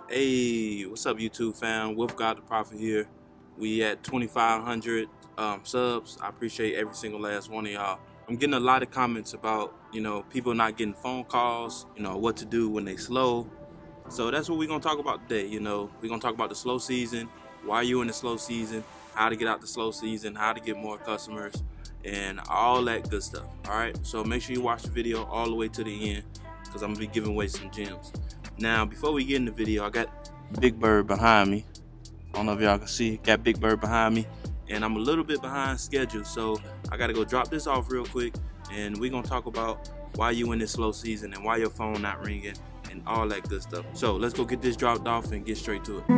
Hey, what's up, YouTube fam? Wolf God the Prophet here. We at 2,500 subs. I appreciate every single last one of y'all. I'm getting a lot of comments about, people not getting phone calls, what to do when they slow. So that's what we're gonna talk about today. We're gonna talk about the slow season, why you in the slow season, how to get out the slow season, how to get more customers, and all that good stuff. All right. So make sure you watch the video all the way to the end, because I'm gonna be giving away some gems. Now, before we get in the video, I got Big Bird behind me. I don't know if y'all can see, got Big Bird behind me, and I'm a little bit behind schedule, so I gotta go drop this off real quick, and we're gonna talk about why you in this slow season and why your phone not ringing and all that good stuff. So let's go get this dropped off and get straight to it.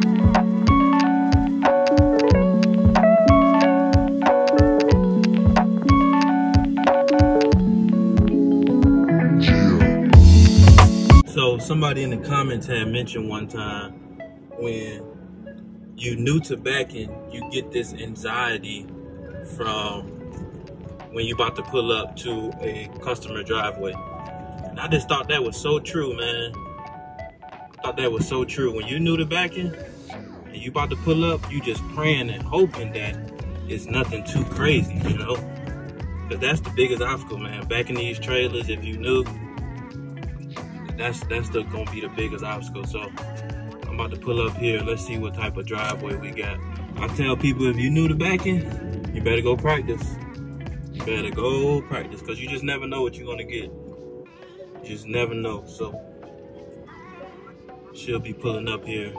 So somebody in the comments had mentioned one time, when you're new to backing, you get this anxiety from when you're about to pull up to a customer driveway. And I just thought that was so true, man. I thought that was so true. When you're new to backing and you about to pull up, you just praying and hoping that it's nothing too crazy, Because that's the biggest obstacle, man. Backing these trailers, if you new, that's still gonna be the biggest obstacle. So I'm about to pull up here. Let's see what type of driveway we got. I tell people, if you're new to backing, you better go practice. You better go practice, because you just never know what you're gonna get. You just never know. So she'll be pulling up here.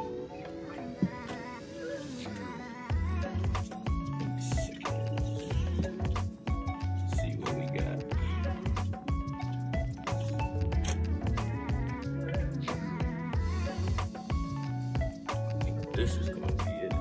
Let's see what we got. This is gonna be it.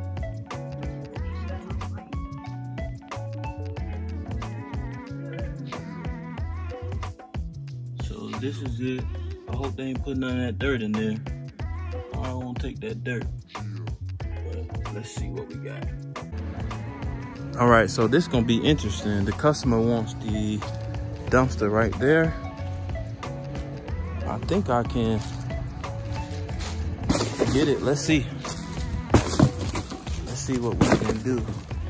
So this is it. I hope they ain't put none of that dirt in there. I don't want to take that dirt. But let's see what we got. All right, so this is gonna be interesting. The customer wants the dumpster right there. I think I can get it. Let's see. Let's see what we can do.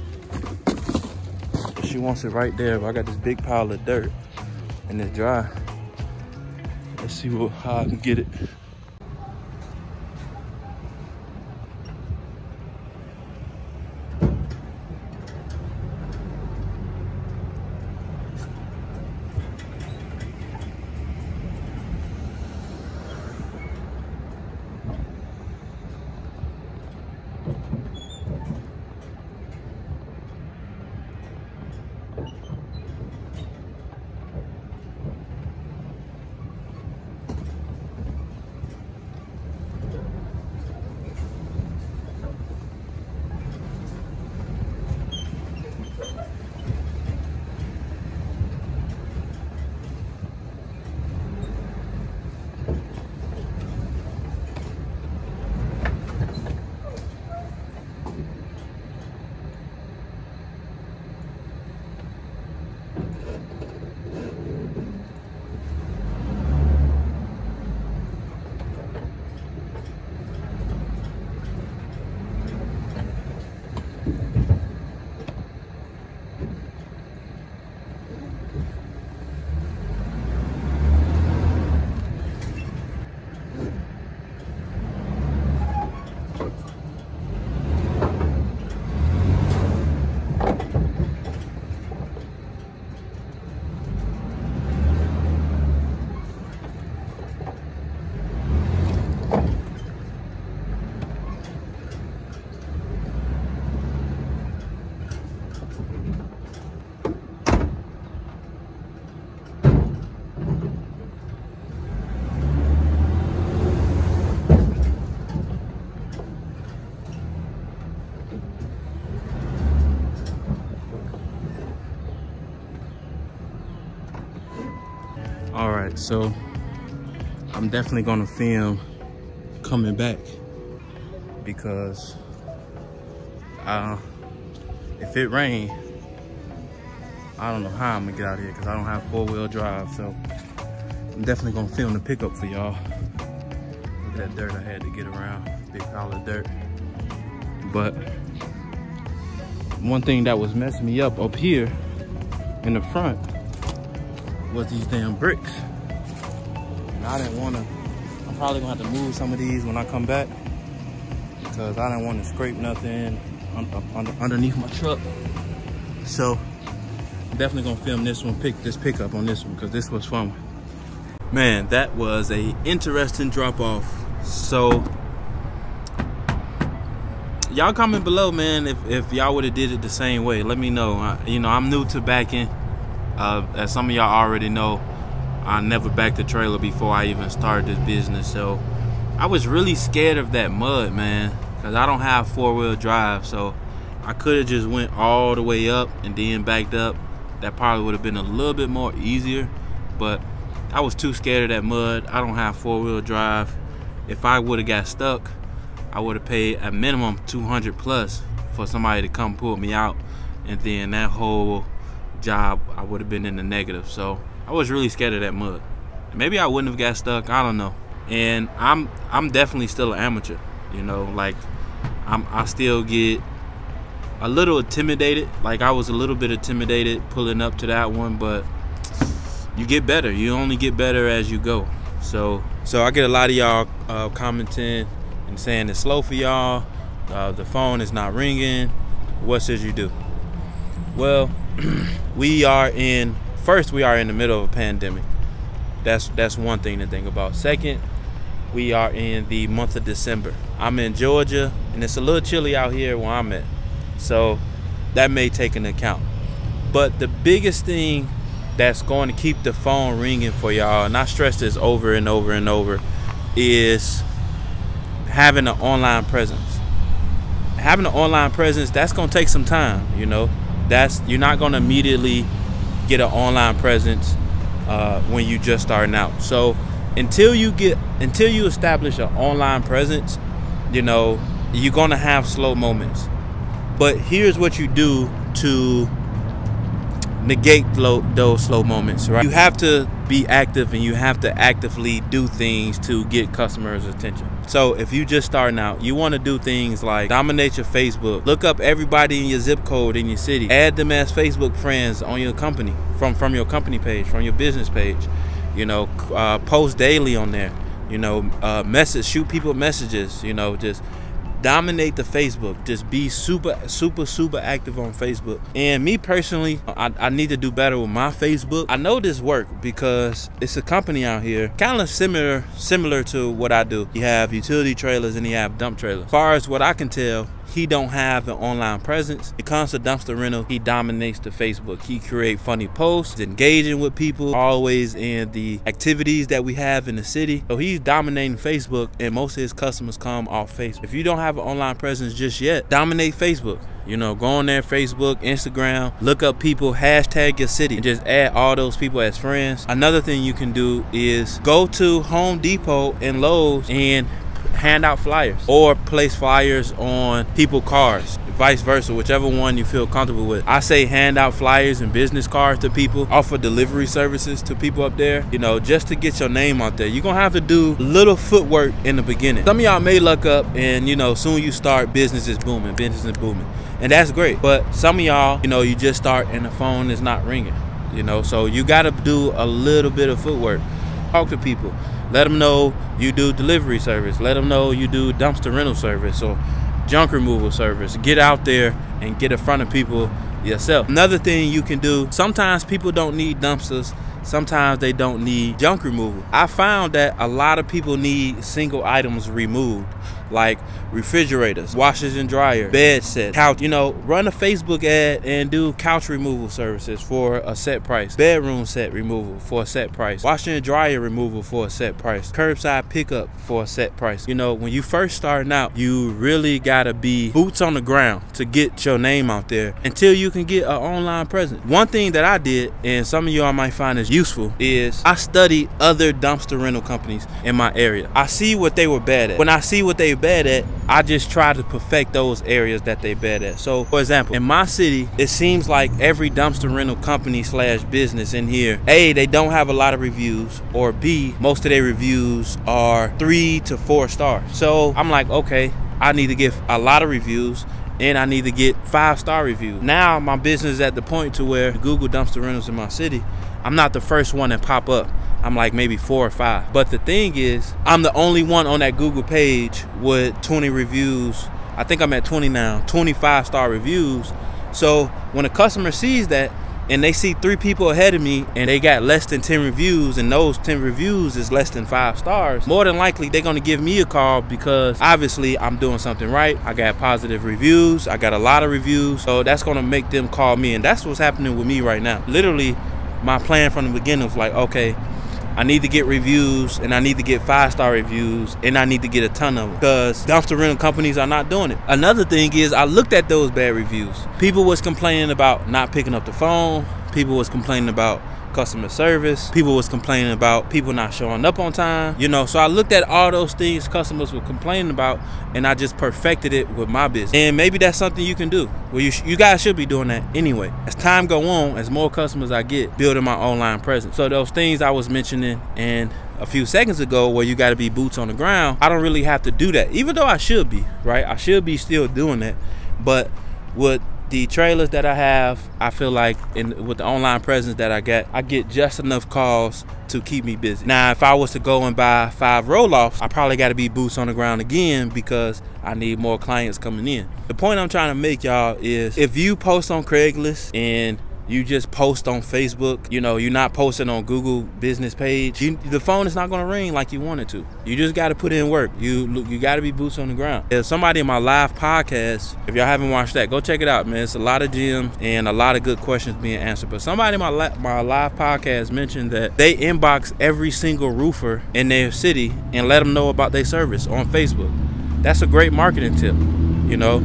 She wants it right there, but I got this big pile of dirt and it's dry. Let's see how I can get it. All right, so I'm definitely gonna film coming back, because if it rains, I don't know how I'm gonna get out of here, because I don't have 4-wheel drive. So I'm definitely gonna film the pickup for y'all. that dirt I had to get around, big pile of dirt. But one thing that was messing me up here in the front was these damn bricks. And I didn't want to, I'm probably gonna have to move some of these when I come back because I didn't want to scrape nothing underneath my truck. So I'm definitely gonna film this one, pick this pickup on this one because this was fun. Man, that was a interesting drop off. So y'all comment below, man, if y'all would have did it the same way. Let me know. You know, I'm new to backing. As some of y'all already know, I never backed a trailer before I even started this business. So I was really scared of that mud, man, because I don't have 4-wheel drive. So I could have just went all the way up and then backed up. That probably would have been a little bit more easier, but I was too scared of that mud. I don't have 4-wheel drive. If I would have got stuck, I would have paid a minimum 200 plus for somebody to come pull me out, and then that whole job I would have been in the negative. So I was really scared of that mud. Maybe I wouldn't have got stuck, I don't know. And I'm definitely still an amateur, you know, like I still get a little intimidated. Like I was a little bit intimidated pulling up to that one, but you get better. You only get better as you go. So I get a lot of y'all commenting and saying it's slow for y'all. The phone is not ringing. What should you do? Well, we are in the middle of a pandemic. That's one thing to think about. Second, we are in the month of December. I'm in Georgia, and it's a little chilly out here where I'm at. So that may take into account. But the biggest thing that's going to keep the phone ringing for y'all, and I stress this over and over and over, is having an online presence. Having an online presence, that's going to take some time, you know. You're not going to immediately get an online presence when you just starting out. So until you establish an online presence, you know, you're going to have slow moments. But here's what you do to negate those slow moments, right? You have to be active, and you have to actively do things to get customers' attention. So if you just starting out, you want to do things like dominate your Facebook. Look up everybody in your zip code in your city. Add them as Facebook friends on your company, from your company page, from your business page. You know, post daily on there. You know, shoot people messages. You know, just dominate the Facebook. Just be super active on Facebook. And me personally, I need to do better with my Facebook. I know this work because it's a company out here kind of similar to what I do. You have utility trailers and you have dump trailers. As far as what I can tell, he don't have an online presence. It comes to dumpster rental, he dominates the Facebook. He create funny posts, engaging with people, always in the activities that we have in the city. So he's dominating Facebook, and most of his customers come off Facebook. If you don't have an online presence just yet, dominate Facebook. You know, go on there, Facebook, Instagram, look up people, hashtag your city, and just add all those people as friends. Another thing you can do is go to Home Depot and Lowe's and hand out flyers, or place flyers on people's cars, vice versa, whichever one you feel comfortable with. I say hand out flyers and business cards to people, offer delivery services to people up there, you know, just to get your name out there. You're gonna have to do little footwork in the beginning. Some of y'all may luck up and, you know, soon you start, business is booming, and that's great. But some of y'all, you know, you just start and the phone is not ringing, you know, so you gotta do a little bit of footwork. Talk to people. Let them know you do delivery service. Let them know you do dumpster rental service or junk removal service. Get out there and get in front of people yourself. Another thing you can do, sometimes people don't need dumpsters. Sometimes they don't need junk removal. I found that a lot of people need single items removed, like refrigerators, washers and dryers, bed sets, couch. You know, run a Facebook ad and do couch removal services for a set price, bedroom set removal for a set price, washer and dryer removal for a set price, curbside pickup for a set price. You know, when you first starting out, you really gotta be boots on the ground to get your name out there until you can get an online presence. One thing that I did, and some of y'all might find is useful, is I studied other dumpster rental companies in my area. I see what they were bad at. When I see what they they bad at, I just try to perfect those areas that they bad at. So for example, in my city, it seems like every dumpster rental company / business in here, A, they don't have a lot of reviews, or B, most of their reviews are 3 to 4 stars. So I'm like, okay, I need to get a lot of reviews and I need to get 5-star reviews. Now my business is at the point to where Google dumpster rentals in my city, I'm not the first one that pop up. I'm like maybe 4 or 5. But the thing is, I'm the only one on that Google page with 20 reviews. I think I'm at 20 now, 25-star reviews. So when a customer sees that and they see 3 people ahead of me and they got less than 10 reviews, and those 10 reviews is less than 5 stars, more than likely they're gonna give me a call, because obviously I'm doing something right. I got positive reviews, I got a lot of reviews, so that's gonna make them call me. And that's what's happening with me right now. Literally, my plan from the beginning was like, okay, I need to get reviews, and I need to get 5-star reviews, and I need to get a ton of them, because dumpster rental companies are not doing it. Another thing is, I looked at those bad reviews. People was complaining about not picking up the phone. People was complaining about customer service. People was complaining about people not showing up on time. You know, so I looked at all those things customers were complaining about, and I just perfected it with my business. And maybe that's something you can do. Well, you guys should be doing that anyway. As time go on, as more customers I get, building my online presence. So those things I was mentioning and a few seconds ago, where you got to be boots on the ground, I don't really have to do that, even though I should be, right? I should be still doing that. But with the trailers that I have, I feel like with the online presence that I get just enough calls to keep me busy. Now, if I was to go and buy 5 roll-offs, I probably got to be boots on the ground again, because I need more clients coming in. The point I'm trying to make, y'all, is if you post on Craigslist and you just post on Facebook, you know, you're not posting on Google business page, the phone is not gonna ring like you want it to. You just gotta put in work. You gotta be boots on the ground. There's somebody in my live podcast, if y'all haven't watched that, go check it out, man. It's a lot of gems and a lot of good questions being answered. But somebody in my live podcast mentioned that they inbox every single roofer in their city and let them know about their service on Facebook. That's a great marketing tip, you know.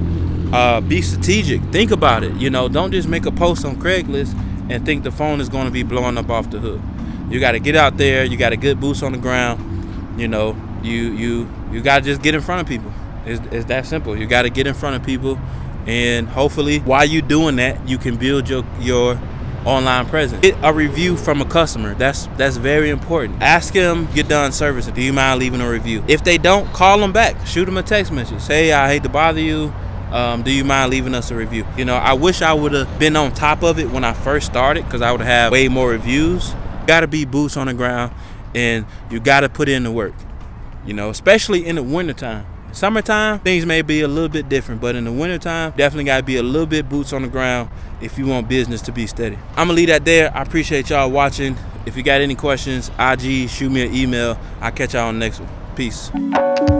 Be strategic. Think about it. You know, don't just make a post on Craigslist and think the phone is going to be blowing up off the hook. You got to get out there. You got to get boots on the ground. You know, you got to just get in front of people. It's that simple. You got to get in front of people, and hopefully while you're doing that, you can build your online presence. Get a review from a customer. That's very important. Ask them, get done servicing, do you mind leaving a review? If they don't, call them back. Shoot them a text message. Say, I hate to bother you. Do you mind leaving us a review? You know, I wish I would have been on top of it when I first started, because I would have way more reviews. You gotta be boots on the ground, and you gotta put in the work, you know, especially in the wintertime. Summertime, things may be a little bit different, but in the wintertime, definitely gotta be a little bit boots on the ground if you want business to be steady. I'm gonna leave that there. I appreciate y'all watching. If you got any questions, IG, shoot me an email. I'll catch y'all on the next one. Peace.